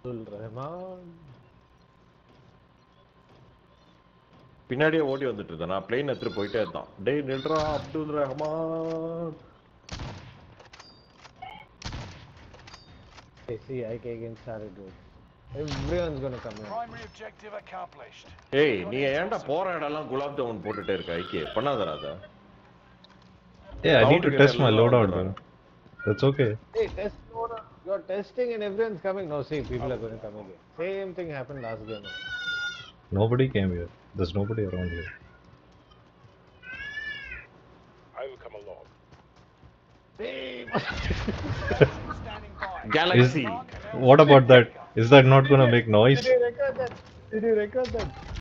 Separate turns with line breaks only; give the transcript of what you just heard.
பின்னாடியே ஓடி வந்துட்டு இருந்தேன். நான் பிளேன் எடுத்துட்டு போயிட்டே இருந்தான். டேய் நில்றா Abdul Rahman.
Hey, see, I can start it, dude. Everyone's gonna come here.
Primary objective accomplished.
ஏய் நீ ஏன்டா போற இடம்லாம் குலாப் ஜாமுன் போட்டுட்டே இருக்க? ஐகே பண்ணாதடா அத.
Yeah, I need to test my loadout, bro. That's okay.
Hey, test loadout. You're testing and everyone's coming. No, see, people are going to come again. Same thing happened last game.
Nobody came here. There's nobody around here.
I will come along.
Galaxy.
What about that? Is that not gonna make noise?
Did you record that? Did you record that?